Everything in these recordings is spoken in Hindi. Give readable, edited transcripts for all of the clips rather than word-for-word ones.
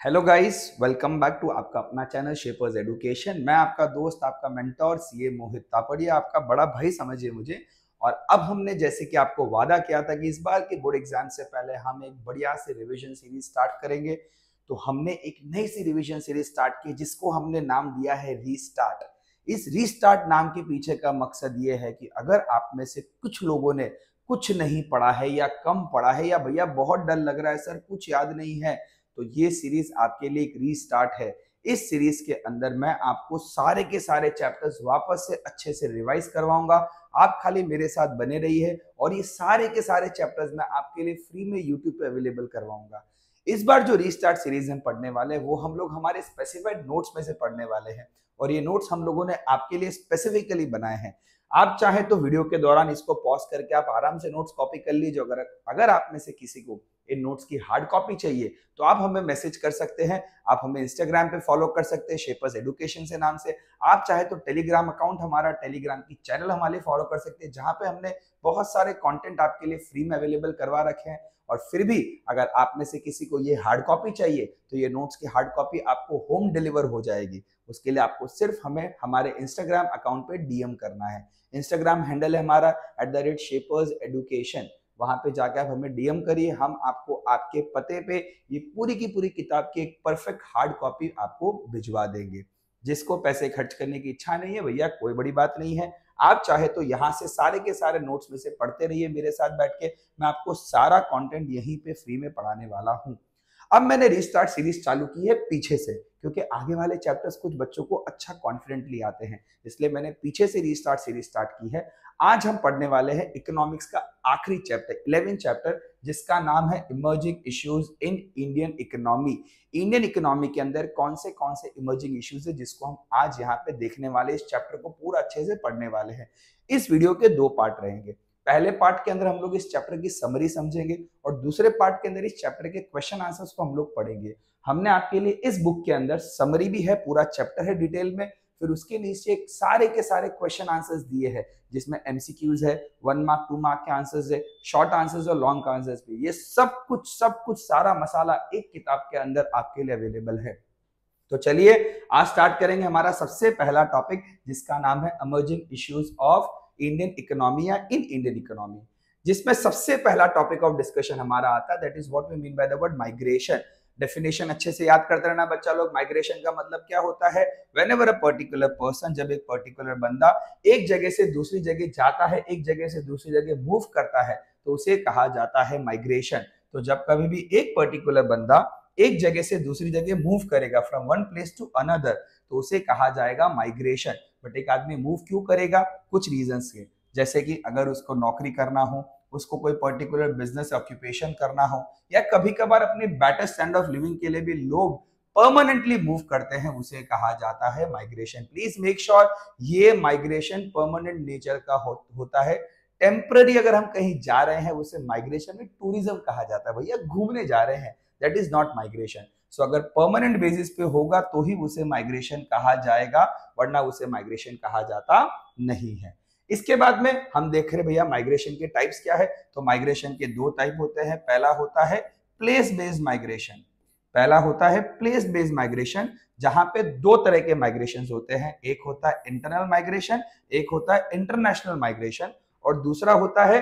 Hello guys, welcome back to आपका अपना चैनल शेपर्स एडुकेशन। मैं आपका दोस्त, आपका मेंटोर सीए मोहित तापड़िया, आपका बड़ा भाई समझिए मुझे। और अब हमने जैसे कि आपको वादा किया था कि इस बार के बोर्ड एग्जाम से पहले हम एक बढ़िया से रिवीजन सीरीज स्टार्ट करेंगे, तो हमने एक नई सी रिवीजन सीरीज स्टार्ट की जिसको हमने नाम दिया है रीस्टार्ट। इस रीस्टार्ट नाम के पीछे का मकसद ये है कि अगर आप में से कुछ लोगों ने कुछ नहीं पढ़ा है या कम पढ़ा है या भैया बहुत डर लग रहा है सर कुछ याद नहीं है, तो ये सीरीज आपके लिए एक रीस्टार्ट है। इस सीरीज के अंदर मैं आपको सारे के सारे चैप्टर्स वापस से अच्छे से रिवाइज करवाऊंगा। आप खाली मेरे साथ बने रहिए और ये सारे के सारे चैप्टर्स मैं आपके लिए फ्री में यूट्यूब पे अवेलेबल करवाऊंगा। इस बार जो रीस्टार्ट सीरीज हम पढ़ने वाले हैं वो हम लोग हमारे स्पेसिफाइड नोट्स में से पढ़ने वाले हैं, और ये नोट्स हम लोगों ने आपके लिए स्पेसिफिकली बनाए हैं। आप चाहे तो वीडियो के दौरान इसको पॉज करके आप आराम से नोट्स कॉपी कर लीजिए। अगर आप में से किसी को इन नोट्स की हार्ड कॉपी चाहिए तो आप हमें मैसेज कर सकते हैं। आप हमें इंस्टाग्राम पे फॉलो कर सकते हैं शेपर्स एडुकेशन से नाम से। आप चाहे तो टेलीग्राम अकाउंट हमारा, टेलीग्राम की चैनल हमारे फॉलो कर सकते हैं, जहां पे हमने बहुत सारे कंटेंट आपके लिए फ्री में अवेलेबल करवा रखे हैं। और फिर भी अगर आप में से किसी को ये हार्ड कॉपी चाहिए तो ये नोट्स की हार्ड कॉपी आपको होम डिलीवर हो जाएगी। उसके लिए आपको सिर्फ हमें हमारे इंस्टाग्राम अकाउंट पे डीएम करना है। इंस्टाग्राम हैंडल है हमारा @शेपर्स एडुकेशन। वहां पे जाके आप हमें डीएम करिए, हम आपको आपके पते पे ये पूरी की पूरी किताब की एक परफेक्ट हार्ड कॉपी आपको भिजवा देंगे। जिसको पैसे खर्च करने की इच्छा नहीं है भैया, कोई बड़ी बात नहीं है। आप चाहे तो यहाँ से सारे के सारे नोट्स में से पढ़ते रहिए मेरे साथ बैठ के। मैं आपको सारा कंटेंट यहीं पे फ्री में पढ़ाने वाला हूँ। अब मैंने रीस्टार्ट सीरीज चालू की है पीछे से, क्योंकि आगे वाले चैप्टर्स कुछ बच्चों को अच्छा कॉन्फिडेंटली आते हैं, इसलिए मैंने पीछे से रीस्टार्ट सीरीज स्टार्ट की है। आज हम पढ़ने वाले हैं इकोनॉमिक्स का आखिरी चैप्टर, 11th चैप्टर, जिसका नाम है emerging issues in Indian economy. Indian economy के अंदर कौन से इमर्जिंग इश्यूज है जिसको हम आज यहाँ पे देखने वाले, इस चैप्टर को पूरा अच्छे से पढ़ने वाले हैं। इस वीडियो के दो पार्ट रहेंगे। पहले पार्ट के अंदर हम लोग इस चैप्टर की समरी समझेंगे और दूसरे पार्ट के अंदर इस चैप्टर के क्वेश्चन आंसर्स को हम लोग पढ़ेंगे। हमने आपके लिए इस बुक के अंदर समरी भी है, पूरा चैप्टर है डिटेल में, फिर उसके नीचे सारे के सारे क्वेश्चन आंसर्स दिए हैं जिसमें एमसीक्यूज है, 1 मार्क 2 मार्क के आंसर्स है, शॉर्ट आंसर्स और लॉन्ग आंसर्स भी। ये सब कुछ सारा मसाला एक किताब के अंदर आपके लिए अवेलेबल है। तो चलिए आज स्टार्ट करेंगे हमारा सबसे पहला टॉपिक, जिसका नाम है emerging issues of Indian economy या इन इंडियन इकोनॉमी, जिसमें सबसे पहला टॉपिक ऑफ डिस्कशन हमारा आता है, that is what we mean by the word migration. Definition अच्छे से याद करते रहना बच्चा लोग। माइग्रेशन का मतलब क्या होता है? व्हेनेवर अ पर्टिकुलर पर्सन, जब एक पर्टिकुलर बंदा एक जगह से दूसरी जगह जाता है, एक जगह से दूसरी जगह मूव करता है, तो उसे कहा जाता है माइग्रेशन। तो जब कभी भी एक पर्टिकुलर बंदा एक जगह से दूसरी जगह मूव करेगा, from one place to another, तो उसे कहा जाएगा माइग्रेशन। बट एक आदमी मूव क्यों करेगा? कुछ रीजंस के, जैसे कि अगर उसको नौकरी करना हो, उसको कोई पर्टिकुलर बिजनेस ऑक्यूपेशन करना हो, या कभी कभार अपने बेटर स्टैंडर्ड ऑफ लिविंग के लिए भी लोग परमानेंटली मूव करते हैं, उसे कहा जाता है माइग्रेशन। प्लीज मेक श्योर ये माइग्रेशन परमानेंट नेचर का होता है। टेम्पररी अगर हम कहीं जा रहे हैं उसे माइग्रेशन में टूरिज्म कहा जाता है, भैया घूमने जा रहे हैं, that is not migration. So अगर परमानेंट बेसिस पे होगा तो ही उसे माइग्रेशन कहा जाएगा, वरना उसे माइग्रेशन कहा जाता नहीं है। इसके बाद में हम देख रहे भैया माइग्रेशन के टाइप्स क्या है। तो माइग्रेशन के दो टाइप होते हैं। पहला होता है प्लेस बेस्ड माइग्रेशन। पहला होता है प्लेस बेस्ड माइग्रेशन, जहां पे दो तरह के माइग्रेशन होते हैं। एक होता है इंटरनल माइग्रेशन, एक होता है इंटरनेशनल माइग्रेशन, और दूसरा होता है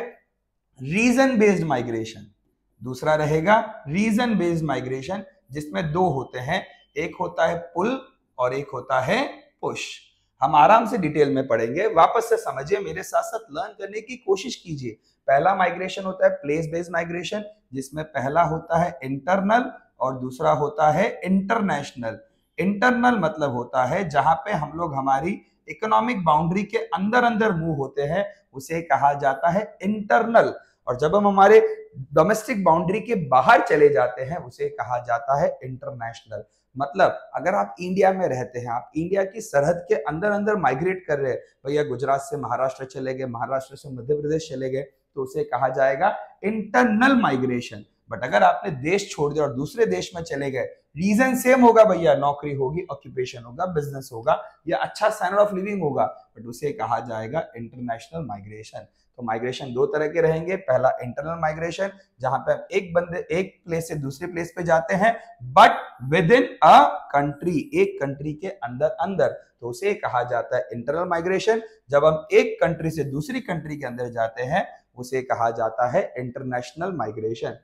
रीजन बेस्ड माइग्रेशन। दूसरा रहेगा रीजन बेस्ड माइग्रेशन, जिसमें दो होते हैं, एक होता है पुल और एक होता है पुश। हम आराम से डिटेल में पढ़ेंगे, वापस से समझिए, मेरे साथ साथ लर्न करने की कोशिश कीजिए। पहला माइग्रेशन होता है प्लेस बेस्ड माइग्रेशन, जिसमें पहला होता है इंटरनल और दूसरा होता है इंटरनेशनल। इंटरनल मतलब होता है जहां पे हम लोग हमारी इकोनॉमिक बाउंड्री के अंदर अंदर मूव होते हैं, उसे कहा जाता है इंटरनल। और जब हम हमारे डोमेस्टिक बाउंड्री के बाहर चले जाते हैं उसे कहा जाता है इंटरनेशनल। मतलब अगर आप इंडिया में रहते हैं, आप इंडिया की सरहद के अंदर अंदर माइग्रेट कर रहे हैं, भैया गुजरात से महाराष्ट्र चले गए, महाराष्ट्र से मध्य प्रदेश चले गए, तो उसे कहा जाएगा इंटरनल माइग्रेशन। बट अगर आपने देश छोड़ दिया और दूसरे देश में चले गए, रीजन सेम होगा भैया, नौकरी होगी, ऑक्यूपेशन होगा, बिजनेस होगा या अच्छा स्टैंडर्ड ऑफ लिविंग होगा, बट उसे कहा जाएगा इंटरनेशनल माइग्रेशन। तो माइग्रेशन दो तरह के रहेंगे। पहला इंटरनल माइग्रेशन, जहां पे हम एक प्लेस से दूसरे प्लेस पे जाते हैं but within a country, एक कंट्री के अंदर अंदर, तो उसे कहा जाता है इंटरनल माइग्रेशन। जब हम एक कंट्री से दूसरी कंट्री के अंदर जाते हैं उसे कहा जाता है इंटरनेशनल माइग्रेशन।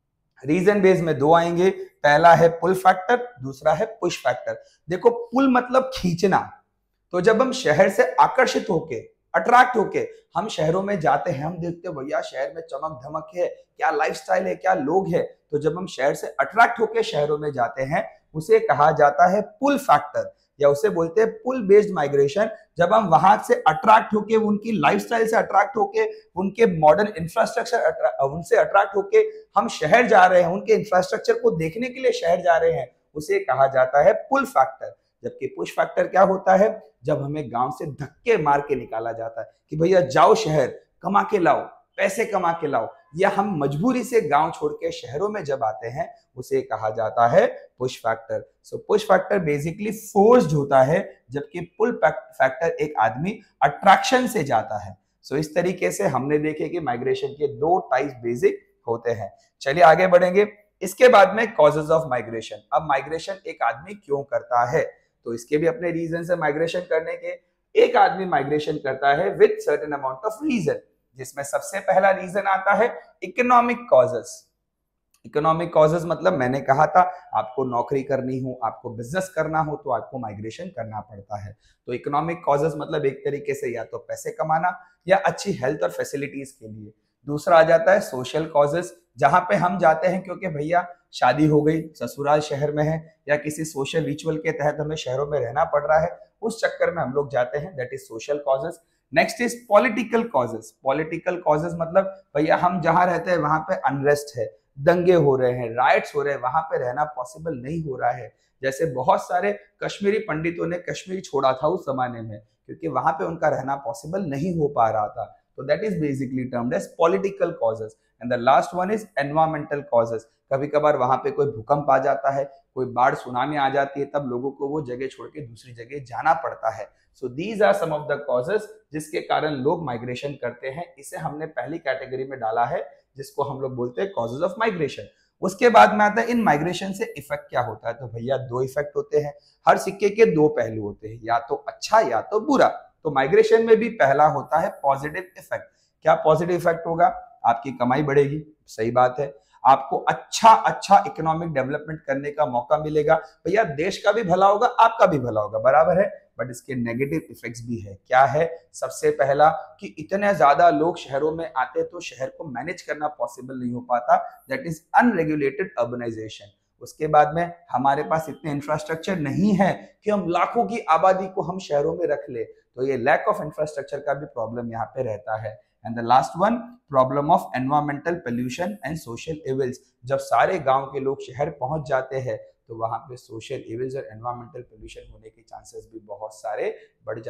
रीजन बेस में दो आएंगे, पहला है पुल फैक्टर, दूसरा है पुश फैक्टर। देखो पुल मतलब खींचना, तो जब हम शहर से आकर्षित होके, अट्रैक्ट होके हम शहरों में जाते हैं, हम देखते हैं भैया शहर में चमक धमक है, क्या लाइफस्टाइल है, क्या लोग है, तो जब हम शहर से अट्रैक्ट होके शहरों में जाते हैं उसे कहा जाता है पुल फैक्टर, या उसे बोलते हैं पुल बेस्ड माइग्रेशन। जब हम वहां से अट्रैक्ट होके, उनकी लाइफस्टाइल से अट्रैक्ट होके, उनके मॉडर्न इंफ्रास्ट्रक्चर उनसे अट्रैक्ट होके हम शहर जा रहे हैं, उनके इंफ्रास्ट्रक्चर को देखने के लिए शहर जा रहे हैं, उसे कहा जाता है पुल फैक्टर। जबकि पुश फैक्टर क्या होता है, जब हमें गांव से धक्के मार के निकाला जाता है कि भैया जाओ शहर, कमा के लाओ, पैसे कमा के लाओ, या हम मजबूरी से गांव छोड़ के शहरों में जब आते हैं उसे कहा जाता है push factor. So push factor basically forced होता है, जबकि पुल फैक्टर एक आदमी अट्रैक्शन से जाता है। सो इस तरीके से हमने देखे कि माइग्रेशन के दो टाइप्स बेसिक होते हैं। चलिए आगे बढ़ेंगे। इसके बाद में कॉजेज ऑफ माइग्रेशन। अब माइग्रेशन एक आदमी क्यों करता है, तो इसके भी अपने रीजन है माइग्रेशन करने के। एक आदमी माइग्रेशन करता है with certain amount of reason, जिसमें सबसे पहला रीजन आता है इकोनॉमिक कॉजेस। इकोनॉमिक कॉजेस मतलब मैंने कहा था आपको नौकरी करनी हो, आपको बिजनेस करना हो तो आपको माइग्रेशन करना पड़ता है। तो इकोनॉमिक कॉजेस मतलब एक तरीके से या तो पैसे कमाना या अच्छी हेल्थ और फैसिलिटीज के लिए। दूसरा आ जाता है सोशल कॉजेस, जहां पे हम जाते हैं क्योंकि भैया शादी हो गई, ससुराल शहर में है, या किसी सोशल रिचुअल के तहत हमें शहरों में रहना पड़ रहा है, उस चक्कर में हम लोग जाते हैं, that is social causes. Next is political causes. Political causes मतलब भैया हम जहां रहते हैं वहां पे अनरेस्ट है, दंगे हो रहे हैं, राइट्स हो रहे हैं, वहां पे रहना पॉसिबल नहीं हो रहा है। जैसे बहुत सारे कश्मीरी पंडितों ने कश्मीर छोड़ा था उस जमाने में, क्योंकि वहां पे उनका रहना पॉसिबल नहीं हो पा रहा था। तो that is basically termed as political causes. And the last one is environmental causes. कभी कभार वहां पे कोई भूकंप आ जाता है, कोई बाढ़ सुनामी आ जाती है, तब लोगों को वो जगह छोड़ के दूसरी जगह जाना पड़ता है। So these are some of the causes जिसके कारण लोग माइग्रेशन करते हैं। इसे हमने पहली कैटेगरी में डाला है, जिसको हम लोग बोलते हैं कॉजेज ऑफ माइग्रेशन। उसके बाद में आता है इन माइग्रेशन से इफेक्ट क्या होता है। तो भैया दो इफेक्ट होते हैं, हर सिक्के के दो पहलू होते हैं, या तो अच्छा या तो बुरा। तो माइग्रेशन में भी पहला होता है पॉजिटिव इफेक्ट। क्या पॉजिटिव इफेक्ट होगा, आपकी कमाई बढ़ेगी, सही बात है, आपको अच्छा इकोनॉमिक डेवलपमेंट करने का मौका मिलेगा, भैया देश का भी भला होगा, आपका भी भला होगा, बराबर है। बट इसके नेगेटिव इफेक्ट्स भी है। क्या है, सबसे पहला कि इतने ज्यादा लोग शहरों में आते तो शहर को मैनेज करना पॉसिबल नहीं हो पाता, दैट इज अनरेगुलेटेड अर्बनाइजेशन। उसके बाद में हमारे पास इतने इंफ्रास्ट्रक्चर नहीं है कि हम लाखों की आबादी को हम शहरों में रख ले, तो ये लैक ऑफ इंफ्रास्ट्रक्चर का भी प्रॉब्लम यहाँ पे रहता है। And the last one, problem of environmental pollution and social evils. जब सारे गांव के लोग शहर पहुंच जाते हैं तो वहां पे सोशल इविल्स और एनवायरमेंटल पोल्यूशन होने के चांसेस भी बहुत सारे बढ़ जाते हैं।